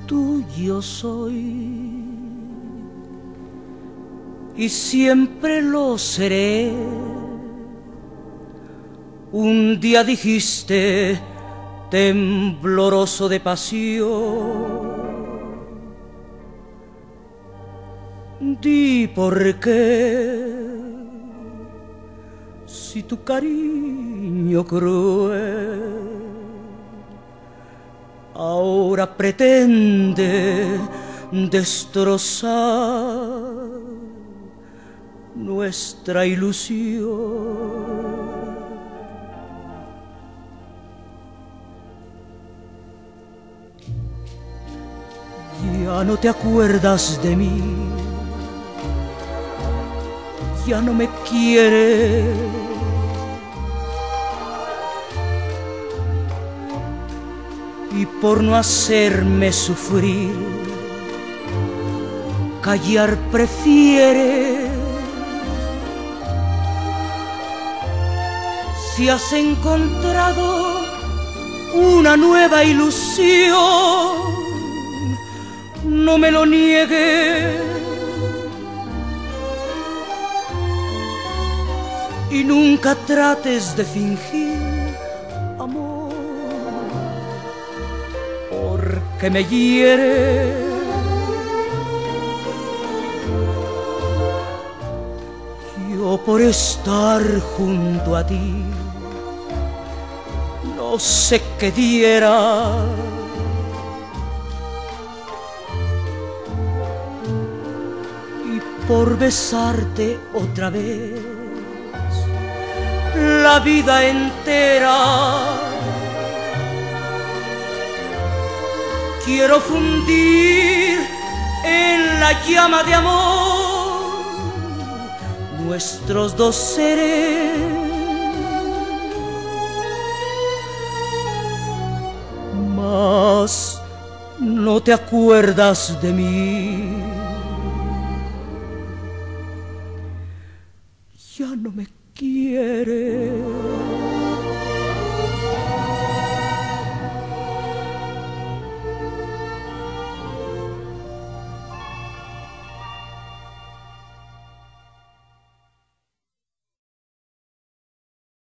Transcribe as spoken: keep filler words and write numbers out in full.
tuyo soy y siempre lo seré. Un día dijiste, tembloroso de pasión, di por qué, si tu cariño cruel ahora pretende destrozar nuestra ilusión. Ya no te acuerdas de mí, ya no me quieres, y por no hacerme sufrir, callar prefieres. Si has encontrado una nueva ilusión, no me lo niegues y nunca trates de fingir amor, porque me hiere. Yo por estar junto a ti no sé qué diera, por besarte otra vez la vida entera. Quiero fundir en la llama de amor nuestros dos seres, mas no te acuerdas de mí. Ya no me quieres.